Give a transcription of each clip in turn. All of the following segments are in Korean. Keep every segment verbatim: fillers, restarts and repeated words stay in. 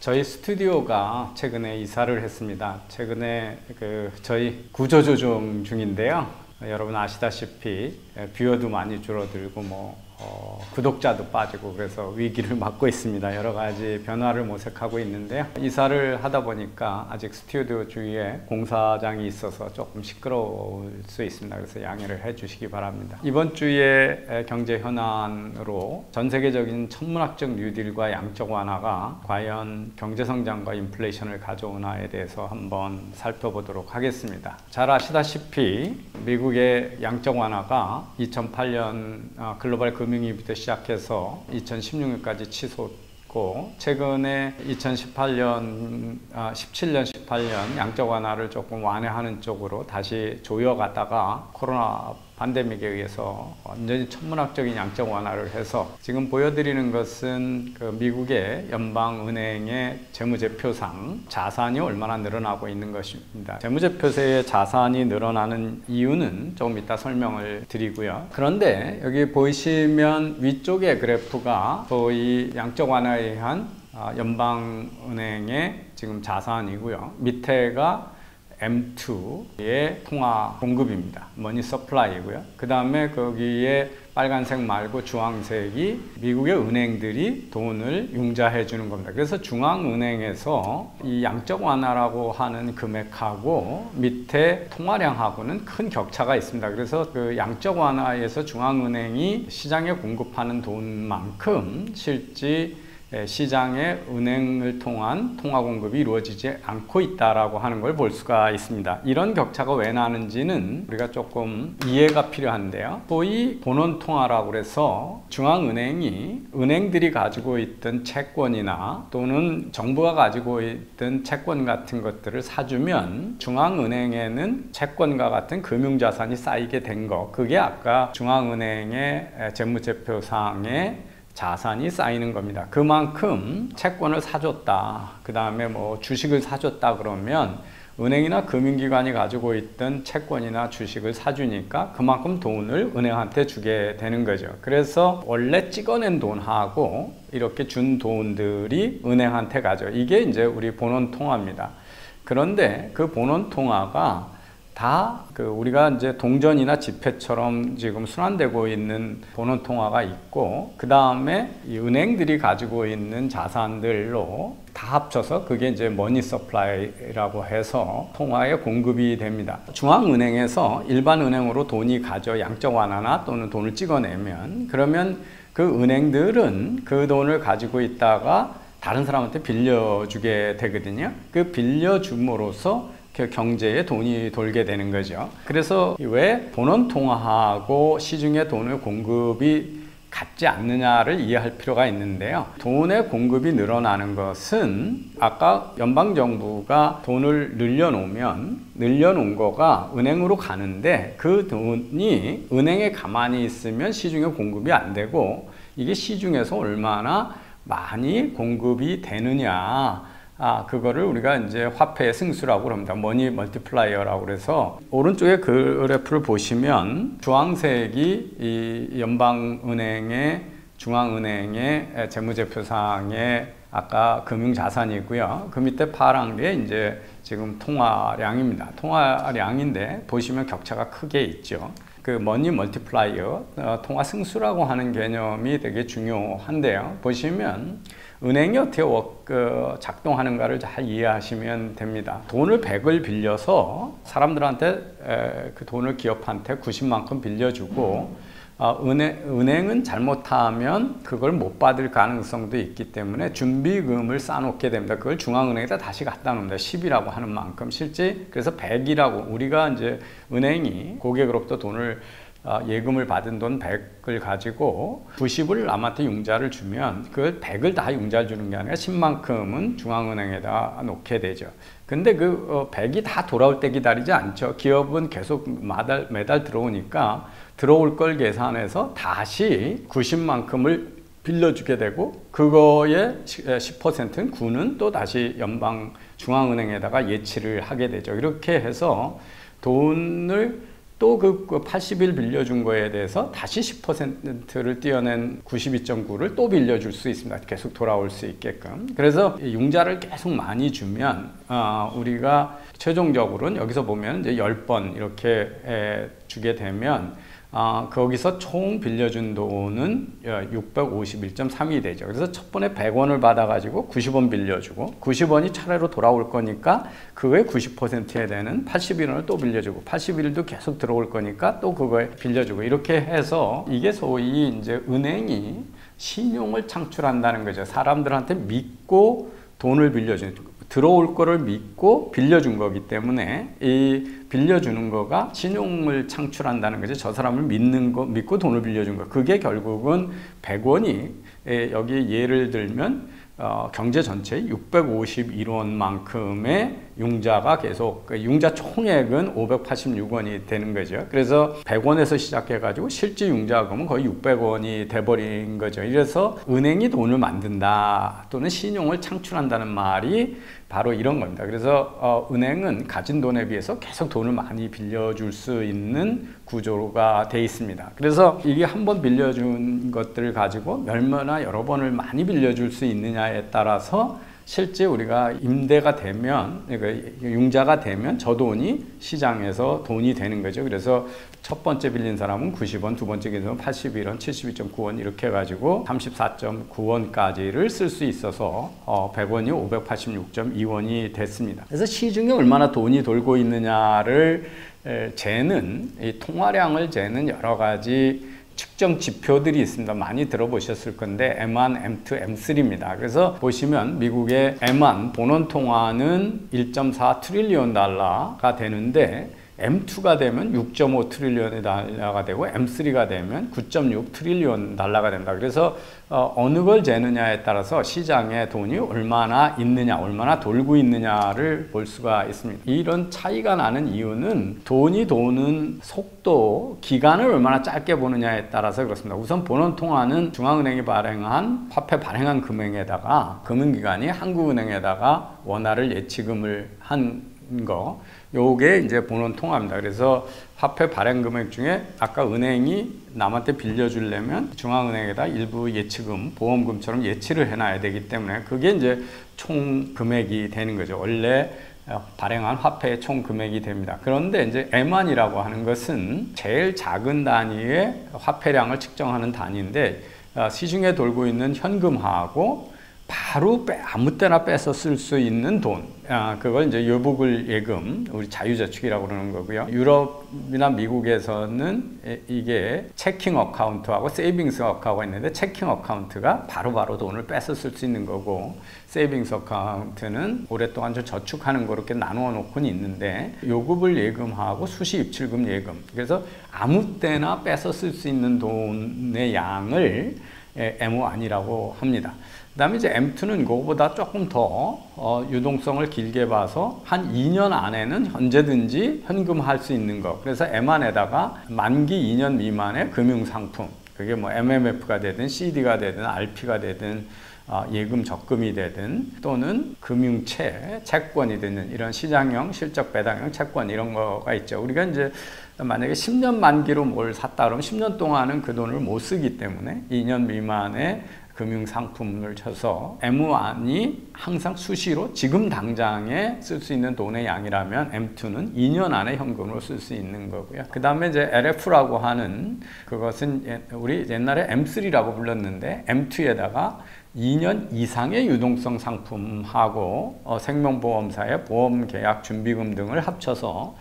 저희 스튜디오가 최근에 이사를 했습니다. 최근에 그 저희 구조조정 중인데요. 여러분 아시다시피 뷰어도 많이 줄어들고 뭐 어, 구독자도 빠지고 그래서 위기를 맞고 있습니다. 여러 가지 변화를 모색하고 있는데요. 이사를 하다 보니까 아직 스튜디오 주위에 공사장이 있어서 조금 시끄러울 수 있습니다. 그래서 양해를 해 주시기 바랍니다. 이번 주에 경제 현안으로 전 세계적인 천문학적 뉴딜과 양적 완화가 과연 경제 성장과 인플레이션을 가져오나에 대해서 한번 살펴보도록 하겠습니다. 잘 아시다시피 미국의 양적 완화가 이천팔 년 글로벌 금융위기부터 시작해서 이천십육 년까지 치솟고 최근에 이천십팔 년, 아, 십칠 년, 십팔 년 양적 완화를 조금 완화하는 쪽으로 다시 조여가다가 코로나 팬데믹에 의해서 완전히 천문학적인 양적 완화를 해서 지금 보여드리는 것은 그 미국의 연방은행의 재무제표상 자산이 얼마나 늘어나고 있는 것입니다. 재무제표세의 자산이 늘어나는 이유는 조금 이따 설명을 드리고요. 그런데 여기 보시면 위쪽의 그래프가 거의 양적 완화에 의한 연방은행의 지금 자산이고요. 밑에가 엠 투의 통화 공급입니다. 머니 서플라이고요. 그 다음에 거기에 빨간색 말고 주황색이 미국의 은행들이 돈을 융자해 주는 겁니다. 그래서 중앙은행에서 이 양적 완화라고 하는 금액하고 밑에 통화량하고는 큰 격차가 있습니다. 그래서 그 양적 완화에서 중앙은행이 시장에 공급하는 돈만큼 실제 시장에 은행을 통한 통화 공급이 이루어지지 않고 있다라고 하는 걸 볼 수가 있습니다. 이런 격차가 왜 나는지는 우리가 조금 이해가 필요한데요. 소위 본원 통화라고 해서 중앙은행이 은행들이 가지고 있던 채권이나 또는 정부가 가지고 있던 채권 같은 것들을 사주면 중앙은행에는 채권과 같은 금융자산이 쌓이게 된 거, 그게 아까 중앙은행의 재무제표상에 자산이 쌓이는 겁니다. 그만큼 채권을 사줬다, 그 다음에 뭐 주식을 사줬다 그러면 은행이나 금융기관이 가지고 있던 채권이나 주식을 사주니까 그만큼 돈을 은행한테 주게 되는 거죠. 그래서 원래 찍어낸 돈하고 이렇게 준 돈들이 은행한테 가죠. 이게 이제 우리 본원 통화입니다. 그런데 그 본원 통화가 다 그 우리가 이제 동전이나 지폐처럼 지금 순환되고 있는 본원 통화가 있고 그 다음에 이 은행들이 가지고 있는 자산들로 다 합쳐서 그게 이제 머니 서플라이라고 해서 통화의 공급이 됩니다. 중앙은행에서 일반 은행으로 돈이 가져 양적 완화나 또는 돈을 찍어내면 그러면 그 은행들은 그 돈을 가지고 있다가 다른 사람한테 빌려주게 되거든요. 그 빌려줌으로써 경제에 돈이 돌게 되는 거죠. 그래서 왜 본원 통화하고 시중에 돈의 공급이 같지 않느냐를 이해할 필요가 있는데요. 돈의 공급이 늘어나는 것은 아까 연방정부가 돈을 늘려놓으면 늘려놓은 거가 은행으로 가는데 그 돈이 은행에 가만히 있으면 시중에 공급이 안 되고 이게 시중에서 얼마나 많이 공급이 되느냐, 아, 그거를 우리가 이제 화폐의 승수라고 합니다. 머니 멀티플라이어라고 그래서 오른쪽에 그래프를 보시면 주황색이 이 연방은행의 중앙은행의 재무제표상의 아까 금융자산이고요. 그 밑에 파란 게 이제 지금 통화량입니다. 통화량인데 보시면 격차가 크게 있죠. 그 머니 멀티플라이어, 어, 통화 승수라고 하는 개념이 되게 중요한데요. 보시면 은행이 어떻게 그 작동하는가를 잘 이해하시면 됩니다. 돈을 백을 빌려서 사람들한테 에, 그 돈을 기업한테 구십만큼 빌려주고 어, 은행, 은행은 잘못하면 그걸 못 받을 가능성도 있기 때문에 준비금을 쌓아놓게 됩니다. 그걸 중앙은행에다 다시 갖다 놓습니다. 십이라고 하는 만큼 실제 그래서 백이라고 우리가 이제 은행이 고객으로부터 돈을 어, 예금을 받은 돈 백을 가지고 구십을 남한테 융자를 주면 그걸 백을 다 융자를 주는 게 아니라 십만큼은 중앙은행에다 놓게 되죠. 근데 그 어, 백이 다 돌아올 때 기다리지 않죠. 기업은 계속 매달, 매달 들어오니까 들어올 걸 계산해서 다시 구십만큼을 빌려주게 되고 그거의 십 퍼센트는 구는 또 다시 연방 중앙은행에다가 예치를 하게 되죠. 이렇게 해서 돈을 또 그 팔십 일 빌려준 거에 대해서 다시 십 퍼센트를 띄어낸 구십이 점 구를 또 빌려줄 수 있습니다. 계속 돌아올 수 있게끔. 그래서 융자를 계속 많이 주면 어, 우리가 최종적으로는 여기서 보면 이제 십 번 이렇게 에, 주게 되면 어, 거기서 총 빌려준 돈은 육백오십일 점 삼이 되죠. 그래서 첫 번에 백 원을 받아가지고 구십 원 빌려주고 구십 원이 차례로 돌아올 거니까 그거에 구십 퍼센트에 되는 팔십일 원을 또 빌려주고 팔십일 일도 계속 들어올 거니까 또 그거에 빌려주고 이렇게 해서 이게 소위 이제 은행이 신용을 창출한다는 거죠. 사람들한테 믿고 돈을 빌려주는 들어올 거를 믿고 빌려준 거기 때문에 이 빌려주는 거가 신용을 창출한다는 거죠. 저 사람을 믿는 거, 믿고 돈을 빌려준 거. 그게 결국은 백 원이 여기 예를 들면 어, 경제 전체의 육백오십일 원만큼의 융자가 계속 그 융자 총액은 오백팔십육 원이 되는 거죠. 그래서 백 원에서 시작해 가지고 실제 융자금은 거의 육백 원이 돼버린 거죠. 이래서 은행이 돈을 만든다 또는 신용을 창출한다는 말이 바로 이런 겁니다. 그래서 어, 은행은 가진 돈에 비해서 계속 돈을 많이 빌려줄 수 있는 구조가 돼 있습니다. 그래서 이게 한 번 빌려준 것들을 가지고 얼마나 여러 번을 많이 빌려줄 수 있느냐에 따라서 실제 우리가 임대가 되면, 그러니까 융자가 되면 저 돈이 시장에서 돈이 되는 거죠. 그래서 첫 번째 빌린 사람은 구십 원, 두 번째 빌린 사람은 팔십일 원, 칠십이 점 구 원 이렇게 해가지고 삼십사 점 구 원까지를 쓸 수 있어서 어, 백 원이 오백팔십육 점 이 원이 됐습니다. 그래서 시중에 얼마나 돈이 돌고 있느냐를 에, 재는, 이 통화량을 재는 여러 가지 측정 지표들이 있습니다. 많이 들어보셨을 건데 엠 원, 엠 투, 엠 쓰리입니다. 그래서 보시면 미국의 엠 원 본원 통화는 일 점 사 트릴리언 달러가 되는데 엠 투가 되면 육 점 오 트릴리언 달러가 되고 엠 쓰리가 되면 구 점 육 트릴리언 달러가 된다. 그래서 어, 어느 걸 재느냐에 따라서 시장에 돈이 얼마나 있느냐, 얼마나 돌고 있느냐를 볼 수가 있습니다. 이런 차이가 나는 이유는 돈이 도는 속도, 기간을 얼마나 짧게 보느냐에 따라서 그렇습니다. 우선 본원 통화는 중앙은행이 발행한 화폐 발행한 금액에다가 금융기관이 한국은행에다가 원화를 예치금을 한 거, 요게 이제 본원 통화입니다. 그래서 화폐 발행 금액 중에 아까 은행이 남한테 빌려주려면 중앙은행에다 일부 예치금, 보험금처럼 예치를 해놔야 되기 때문에 그게 이제 총 금액이 되는 거죠. 원래 발행한 화폐의 총 금액이 됩니다. 그런데 이제 엠 원이라고 하는 것은 제일 작은 단위의 화폐량을 측정하는 단위인데 시중에 돌고 있는 현금하고 바로 빼, 아무 때나 빼서 쓸 수 있는 돈, 아, 그걸 이제 여부글 예금, 우리 자유저축이라고 그러는 거고요. 유럽이나 미국에서는 이게 체킹 어카운트하고 세이빙스 어카운트가 있는데 체킹 어카운트가 바로바로 돈을 빼서 쓸 수 있는 거고 세이빙스 어카운트는 오랫동안 좀 저축하는 거 이렇게 나누어 놓고는 있는데 요구불 예금하고 수시 입출금 예금, 그래서 아무 때나 빼서 쓸 수 있는 돈의 양을 엠 원이라고 합니다. 그 다음에 이제 엠 투는 그거보다 조금 더 어, 유동성을 길게 봐서 한 이 년 안에는 언제든지 현금할 수 있는 거. 그래서 엠 원에다가 만기 이 년 미만의 금융상품, 그게 뭐 엠 엠 에프가 되든 씨디가 되든 알 피가 되든 어, 예금 적금이 되든 또는 금융채, 채권이 되는 이런 시장형, 실적 배당형 채권 이런 거가 있죠. 우리가 이제 만약에 십 년 만기로 뭘 샀다 그러면 십 년 동안은 그 돈을 못 쓰기 때문에 이 년 미만의 금융상품을 쳐서 엠 원이 항상 수시로 지금 당장에 쓸 수 있는 돈의 양이라면 엠 투는 이 년 안에 현금으로 쓸 수 있는 거고요. 그 다음에 이제 엘 에프라고 하는 그것은 우리 옛날에 엠 쓰리라고 불렀는데 엠 투에다가 이 년 이상의 유동성 상품하고 어, 생명보험사의 보험계약 준비금 등을 합쳐서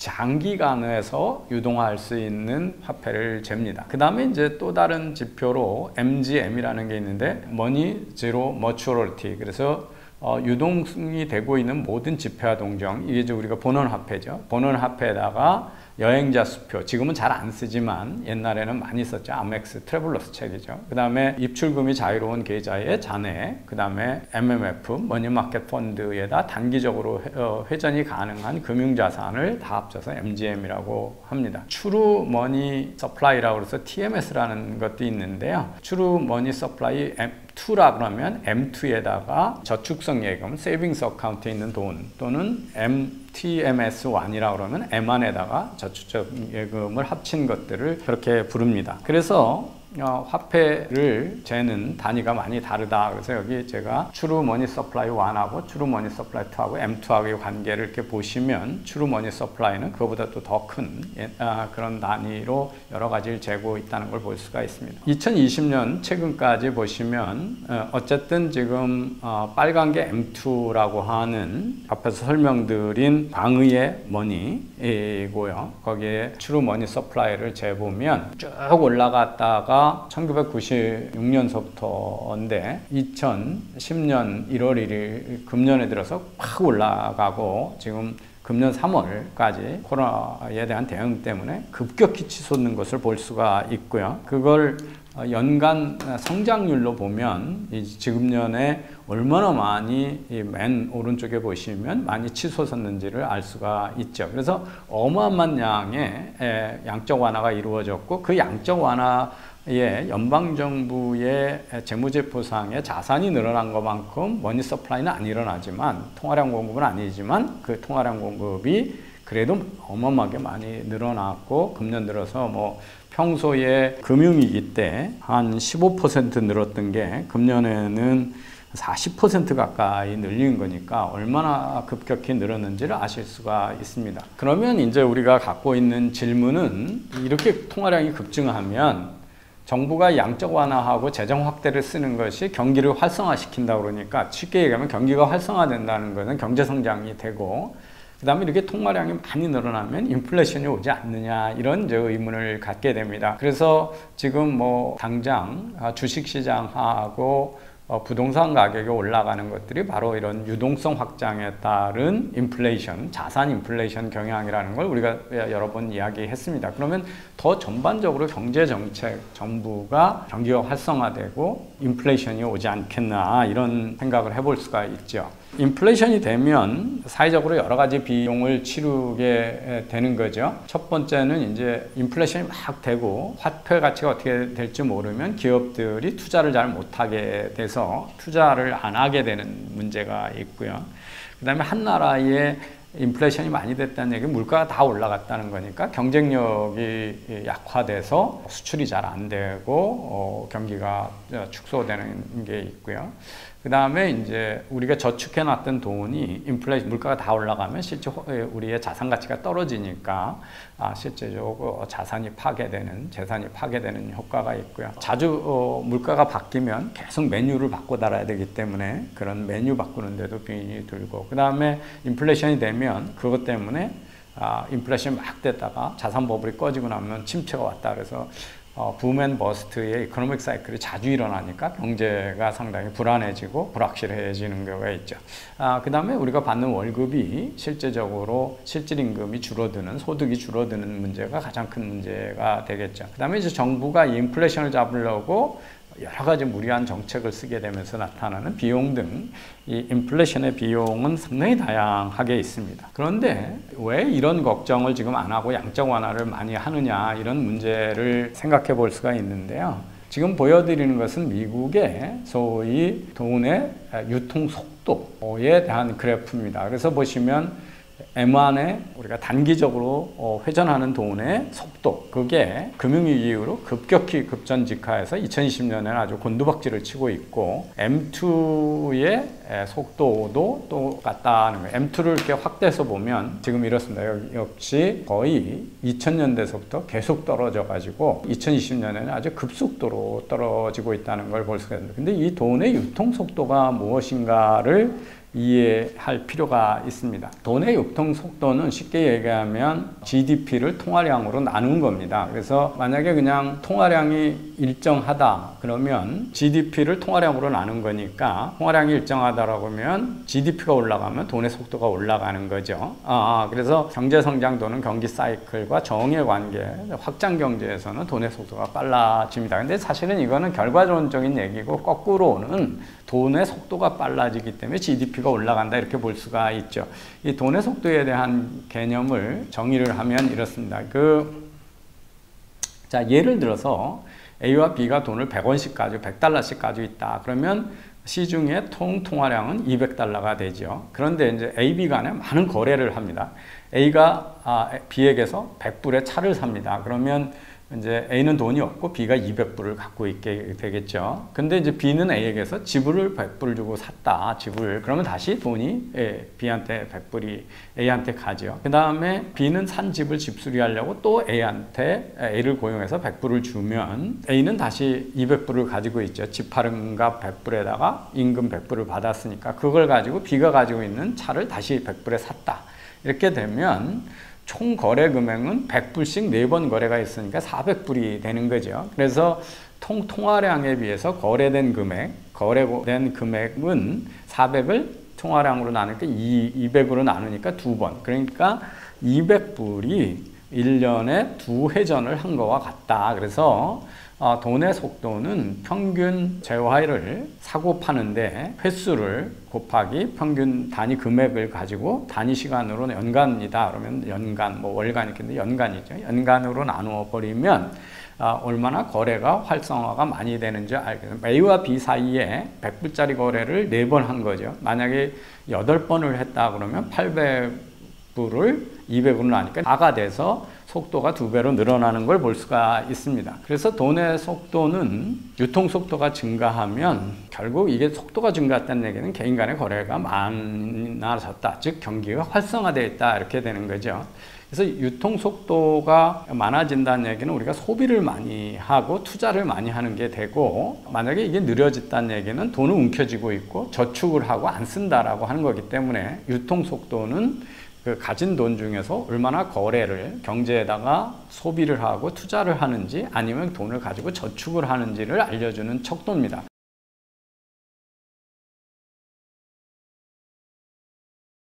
장기간에서 유동할 수 있는 화폐를 잽니다. 그 다음에 이제 또 다른 지표로 엠 지 엠이라는 게 있는데 Money Zero Maturity, 그래서 어, 유동이 되고 있는 모든 지폐와 동정, 이게 이제 우리가 본원 화폐죠. 본원 화폐에다가 여행자 수표, 지금은 잘 안 쓰지만 옛날에는 많이 썼죠. 아멕스 트래블러스 책이죠. 그 다음에 입출금이 자유로운 계좌의 잔액, 그 다음에 엠 엠 에프 머니마켓 펀드에다 단기적으로 회전이 가능한 금융자산을 다 합쳐서 엠 지 엠이라고 합니다. True Money Supply라고 해서 티 엠 에스라는 것도 있는데요. True Money Supply 엠 투라 그러면 엠 투에다가 저축성 예금, 세이빙스 어카운트에 있는 돈 또는 엠 티엠에스 일이라고 그러면 M 안에다가 저축예금을 합친 것들을 그렇게 부릅니다. 그래서 어, 화폐를 재는 단위가 많이 다르다. 그래서 여기 제가 True Money Supply 일하고 True Money Supply 이하고 엠 투하고의 관계를 이렇게 보시면 True Money Supply는 그거보다 또 더 큰 아, 그런 단위로 여러 가지를 재고 있다는 걸 볼 수가 있습니다. 이천이십 년 최근까지 보시면 어, 어쨌든 지금 어, 빨간 게 엠 투라고 하는 앞에서 설명드린 광의의 머니이고요. 거기에 True Money Supply를 재보면 쭉 올라갔다가 천구백구십육 년서부터인데 이천십 년 일월 일일 금년에 들어서 확 올라가고 지금 금년 삼월까지 코로나에 대한 대응 때문에 급격히 치솟는 것을 볼 수가 있고요. 그걸 연간 성장률로 보면 지금년에 얼마나 많이 맨 오른쪽에 보시면 많이 치솟았는지를 알 수가 있죠. 그래서 어마어마한 양의 양적 완화가 이루어졌고 그 양적 완화 예, 연방정부의 재무제표상의 자산이 늘어난 것만큼 머니 서플라이는 안 일어나지만 통화량 공급은 아니지만 그 통화량 공급이 그래도 어마어마하게 많이 늘어났고 금년 들어서 뭐 평소에 금융위기 때 한 십오 퍼센트 늘었던 게 금년에는 사십 퍼센트 가까이 늘린 거니까 얼마나 급격히 늘었는지를 아실 수가 있습니다. 그러면 이제 우리가 갖고 있는 질문은 이렇게 통화량이 급증하면 정부가 양적 완화하고 재정 확대를 쓰는 것이 경기를 활성화시킨다 그러니까 쉽게 얘기하면 경기가 활성화된다는 것은 경제 성장이 되고 그 다음에 이렇게 통화량이 많이 늘어나면 인플레이션이 오지 않느냐 이런 이제 의문을 갖게 됩니다. 그래서 지금 뭐 당장 주식시장하고 어, 부동산 가격이 올라가는 것들이 바로 이런 유동성 확장에 따른 인플레이션, 자산 인플레이션 경향이라는 걸 우리가 여러 번 이야기했습니다. 그러면 더 전반적으로 경제정책, 정부가 경기가 활성화되고 인플레이션이 오지 않겠나 이런 생각을 해볼 수가 있죠. 인플레이션이 되면 사회적으로 여러 가지 비용을 치르게 되는 거죠. 첫 번째는 이제 인플레이션이 막 되고 화폐 가치가 어떻게 될지 모르면 기업들이 투자를 잘 못하게 돼서 투자를 안 하게 되는 문제가 있고요. 그 다음에 한 나라의 인플레이션이 많이 됐다는 얘기는 물가가 다 올라갔다는 거니까 경쟁력이 약화돼서 수출이 잘 안 되고 어, 경기가 축소되는 게 있고요. 그 다음에 이제 우리가 저축해 놨던 돈이 인플레이션 물가가 다 올라가면 실제 우리의 자산 가치가 떨어지니까 아, 실제적으로 자산이 파괴되는 재산이 파괴되는 효과가 있고요. 자주 어, 물가가 바뀌면 계속 메뉴를 바꿔 달아야 되기 때문에 그런 메뉴 바꾸는데도 비용이 들고 그 다음에 인플레이션이 되면 그것 때문에 아, 인플레이션이 막 됐다가 자산 버블이 꺼지고 나면 침체가 왔다 그래서 어, 붐앤 버스트의 이코노믹 사이클이 자주 일어나니까 경제가 상당히 불안해지고 불확실해지는 경우가 있죠. 아, 그 다음에 우리가 받는 월급이 실제적으로 실질임금이 줄어드는 소득이 줄어드는 문제가 가장 큰 문제가 되겠죠. 그 다음에 이제 정부가 이 인플레이션을 잡으려고 여러 가지 무리한 정책을 쓰게 되면서 나타나는 비용 등 이 인플레이션의 비용은 상당히 다양하게 있습니다. 그런데 왜 이런 걱정을 지금 안 하고 양적 완화를 많이 하느냐 이런 문제를 생각해 볼 수가 있는데요. 지금 보여드리는 것은 미국의 소위 돈의 유통 속도에 대한 그래프입니다. 그래서 보시면 엠 원에 우리가 단기적으로 어, 회전하는 돈의 속도 그게 금융위기 이후로 급격히 급전직하해서 이천이십 년에는 아주 곤두박질을 치고 있고 엠 투의 속도도 똑같다는 거예요. 엠 투를 이렇게 확대해서 보면 지금 이렇습니다. 역시 거의 이천 년대서부터 계속 떨어져 가지고 이천이십 년에는 아주 급속도로 떨어지고 있다는 걸 볼 수가 있습니다. 근데 이 돈의 유통 속도가 무엇인가를 이해할 필요가 있습니다. 돈의 유통 속도는 쉽게 얘기하면 지 디 피를 통화량으로 나눈 겁니다. 그래서 만약에 그냥 통화량이 일정하다 그러면 지 디 피를 통화량으로 나눈 거니까 통화량이 일정하다라고 하면 지 디 피가 올라가면 돈의 속도가 올라가는 거죠. 아, 그래서 경제성장도는 경기 사이클과 정의 관계, 확장 경제에서는 돈의 속도가 빨라집니다. 근데 사실은 이거는 결과론적인 얘기고 거꾸로는 돈의 속도가 빨라지기 때문에 지 디 피가 올라간다 이렇게 볼 수가 있죠. 이 돈의 속도에 대한 개념을 정의를 하면 이렇습니다. 그, 자, 예를 들어서 A와 B가 돈을 백 원씩 가지고 백 달러씩 가지고 있다. 그러면 시중에 통 통화량은 이백 달러가 되죠. 그런데 이제 A, B 간에 많은 거래를 합니다. A가 아, B에게서 백 불의 차를 삽니다. 그러면 이제 A는 돈이 없고 B가 이백 불을 갖고 있게 되겠죠. 근데 이제 B는 A에게서 지불을 백 불 주고 샀다. 지불. 그러면 다시 돈이 예, B한테 백 불이 A한테 가죠. 그 다음에 B는 산 집을 집수리하려고 또 A한테 A를 고용해서 백 불을 주면 A는 다시 이백 불을 가지고 있죠. 집 파는 값 백 불에다가 임금 백 불을 받았으니까 그걸 가지고 B가 가지고 있는 차를 다시 백 불에 샀다. 이렇게 되면 총 거래 금액은 백 불씩 네 번 거래가 있으니까 사백 불이 되는 거죠. 그래서 통 통화량에 비해서 거래된 금액, 거래된 금액은 사백을 통화량으로 나누니까 이백으로 나누니까 두 번. 그러니까 이백 불이 일 년에 두 회전을 한 거와 같다. 그래서 어, 돈의 속도는 평균 재화를 사고 파는데 횟수를 곱하기 평균 단위 금액을 가지고 단위 시간으로 연간이다. 그러면 연간, 뭐 월간 있겠는데 연간이죠. 연간으로 나누어 버리면 어, 얼마나 거래가 활성화가 많이 되는지 알겠습니다. A와 B 사이에 백 불짜리 거래를 네 번 한 거죠. 만약에 여덟 번을 했다 그러면 팔백 불을 이백으로 나니까 사가 돼서 속도가 두 배로 늘어나는 걸 볼 수가 있습니다. 그래서 돈의 속도는 유통 속도가 증가하면 결국 이게 속도가 증가했다는 얘기는 개인 간의 거래가 많아졌다. 즉 경기가 활성화되어 있다. 이렇게 되는 거죠. 그래서 유통 속도가 많아진다는 얘기는 우리가 소비를 많이 하고 투자를 많이 하는 게 되고 만약에 이게 느려졌다는 얘기는 돈은 움켜쥐고 있고 저축을 하고 안 쓴다라고 하는 거기 때문에 유통 속도는 그 가진 돈 중에서 얼마나 거래를 경제에다가 소비를 하고 투자를 하는지 아니면 돈을 가지고 저축을 하는지를 알려주는 척도입니다.